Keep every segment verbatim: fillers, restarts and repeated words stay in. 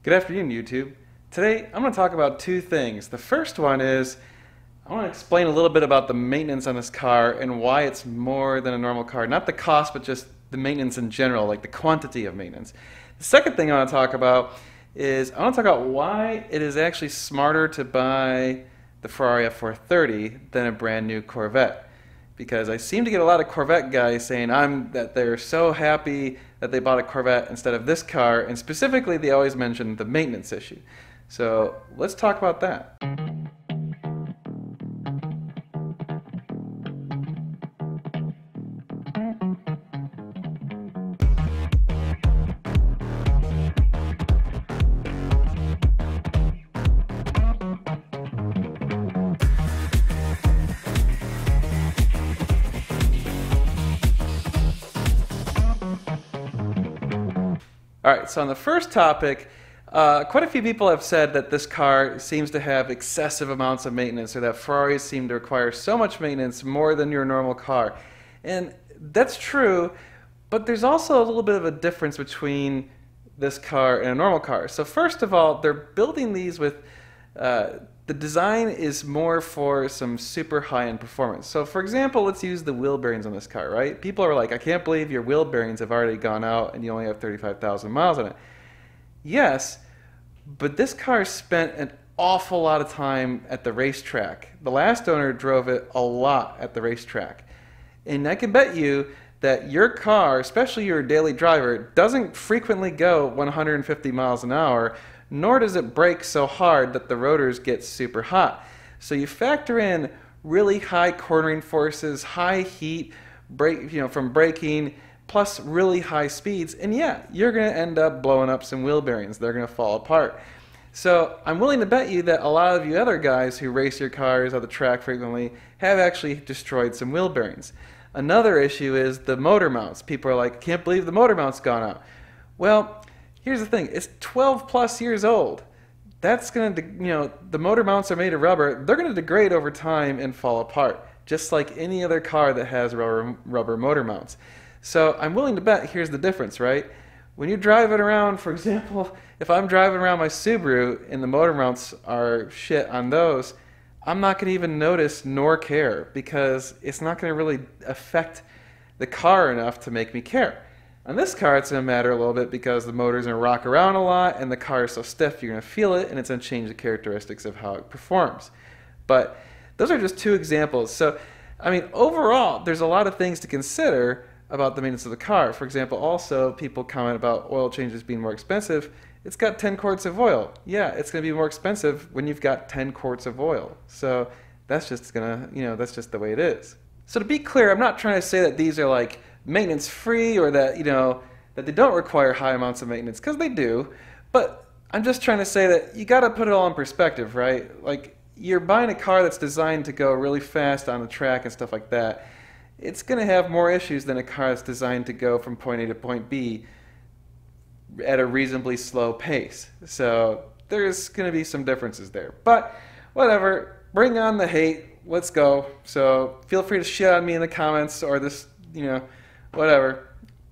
Good afternoon, YouTube. Today, I'm going to talk about two things. The first one is I want to explain a little bit about the maintenance on this car and why it's more than a normal car. Not the cost, but just the maintenance in general, like the quantity of maintenance. The second thing I want to talk about is I want to talk about why it is actually smarter to buy the Ferrari F four thirty than a brand new Corvette. Because I seem to get a lot of Corvette guys saying I'm that they're so happy that they bought a Corvette instead of this car, and specifically they always mention the maintenance issue. So let's talk about that. Alright, so on the first topic, uh, quite a few people have said that this car seems to have excessive amounts of maintenance, or that Ferraris seem to require so much maintenance, more than your normal car. And that's true, but there's also a little bit of a difference between this car and a normal car. So first of all, they're building these with, uh, the design is more for some super high-end performance. So for example, let's use the wheel bearings on this car, right? People are like, I can't believe your wheel bearings have already gone out and you only have thirty-five thousand miles on it. Yes, but this car spent an awful lot of time at the racetrack. The last owner drove it a lot at the racetrack. And I can bet you that your car, especially your daily driver, doesn't frequently go one hundred fifty miles an hour, nor does it brake so hard that the rotors get super hot. So you factor in really high cornering forces, high heat, brake, you know, from braking, plus really high speeds, and yeah, you're going to end up blowing up some wheel bearings. They're going to fall apart. So I'm willing to bet you that a lot of you other guys who race your cars at the track frequently have actually destroyed some wheel bearings. Another issue is the motor mounts. People are like, can't believe the motor mount's gone out. Well, here's the thing, it's twelve plus years old. That's going to, you know, the motor mounts are made of rubber. They're going to degrade over time and fall apart, just like any other car that has rubber, rubber motor mounts. So I'm willing to bet here's the difference, right? When you're driving around, for example, if I'm driving around my Subaru and the motor mounts are shit on those, I'm not going to even notice nor care, because it's not going to really affect the car enough to make me care. On this car, it's going to matter a little bit because the motor's going to rock around a lot and the car is so stiff you're going to feel it, and it's going to change the characteristics of how it performs. But those are just two examples. So, I mean, overall, there's a lot of things to consider about the maintenance of the car. For example, also, people comment about oil changes being more expensive. It's got ten quarts of oil. Yeah, it's going to be more expensive when you've got ten quarts of oil. So that's just going to, you know, that's just the way it is. So to be clear, I'm not trying to say that these are like maintenance free, or that, you know, that they don't require high amounts of maintenance, because they do. But I'm just trying to say that you got to put it all in perspective, right? Like, you're buying a car that's designed to go really fast on the track and stuff like that. It's going to have more issues than a car that's designed to go from point A to point B at a reasonably slow pace. So there's going to be some differences there. But whatever, bring on the hate. Let's go. So feel free to shit on me in the comments, or this, you know, whatever.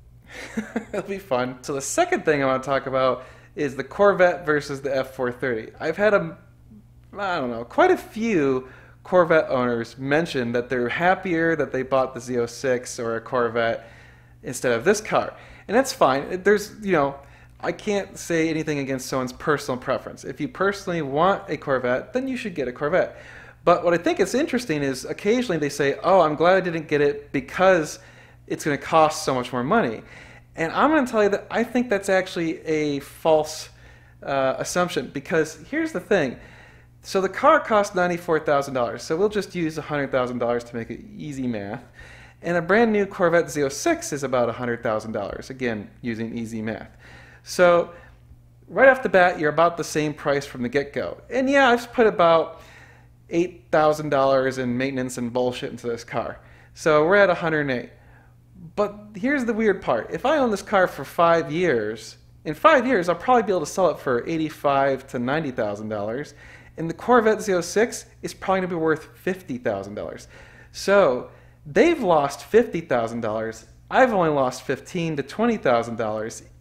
It'll be fun. So the second thing I want to talk about is the Corvette versus the F four thirty. I've had a, I don't know, quite a few Corvette owners mention that they're happier that they bought the Z oh six or a Corvette instead of this car. And that's fine. There's, you know, I can't say anything against someone's personal preference. If you personally want a Corvette, then you should get a Corvette. But what I think is interesting is occasionally they say, oh, I'm glad I didn't get it because it's going to cost so much more money. And I'm going to tell you that I think that's actually a false uh, assumption, because here's the thing. So the car costs ninety-four thousand dollars, so we'll just use one hundred thousand dollars to make it easy math. And a brand new Corvette Z oh six is about one hundred thousand dollars, again, using easy math. So right off the bat, you're about the same price from the get-go. And yeah, I've put about eight thousand dollars in maintenance and bullshit into this car. So we're at one hundred eight. But here's the weird part. If I own this car for five years, in five years I'll probably be able to sell it for eighty-five thousand to ninety thousand dollars. And the Corvette Z oh six is probably going to be worth fifty thousand dollars. So they've lost fifty thousand dollars. I've only lost fifteen thousand to twenty thousand dollars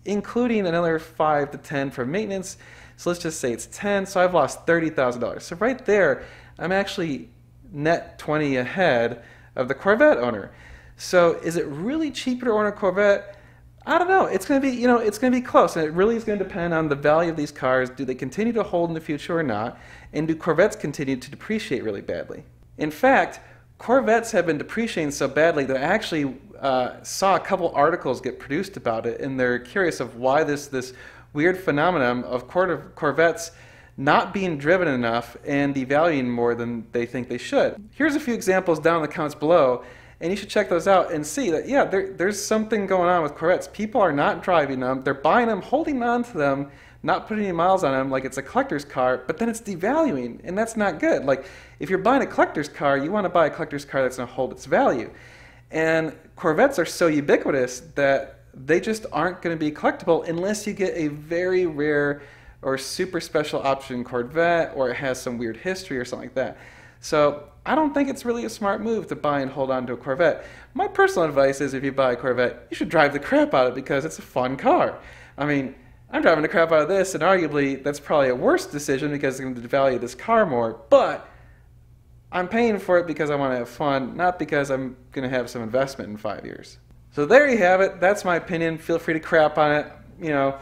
including another five to ten for maintenance. So let's just say it's ten, so I've lost thirty thousand dollars. So right there, I'm actually net twenty ahead of the Corvette owner. So is it really cheaper to own a Corvette? I don't know. It's going to be, you know, it's going to be close, and it really is going to depend on the value of these cars. Do they continue to hold in the future or not? And do Corvettes continue to depreciate really badly? In fact, Corvettes have been depreciating so badly that I actually uh, saw a couple articles get produced about it, and they're curious of why this this weird phenomenon of Cor Corvettes not being driven enough and devaluing more than they think they should. Here's a few examples down in the comments below, and you should check those out and see that, yeah, there, there's something going on with Corvettes. People are not driving them, they're buying them, holding on to them, not putting any miles on them like it's a collector's car, but then it's devaluing, and that's not good. Like, if you're buying a collector's car, you want to buy a collector's car that's going to hold its value. And Corvettes are so ubiquitous that they just aren't going to be collectible unless you get a very rare or super special option Corvette, or it has some weird history or something like that. So I don't think it's really a smart move to buy and hold on to a Corvette. My personal advice is, if you buy a Corvette, you should drive the crap out of it because it's a fun car. I mean, I'm driving the crap out of this, and arguably that's probably a worse decision because it's going to devalue this car more, but I'm paying for it because I want to have fun, not because I'm going to have some investment in five years. So there you have it. That's my opinion. Feel free to crap on it, you know.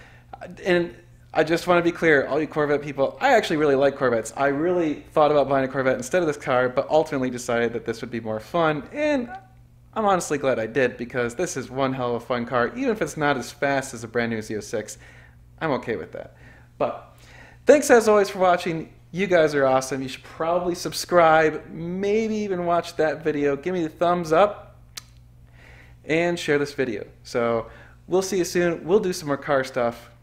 And I just want to be clear, all you Corvette people, I actually really like Corvettes. I really thought about buying a Corvette instead of this car, but ultimately decided that this would be more fun, and I'm honestly glad I did, because this is one hell of a fun car. Even if it's not as fast as a brand new Z oh six, I'm okay with that. But thanks as always for watching. You guys are awesome. You should probably subscribe, maybe even watch that video. Give me the thumbs up and share this video. So we'll see you soon. We'll do some more car stuff.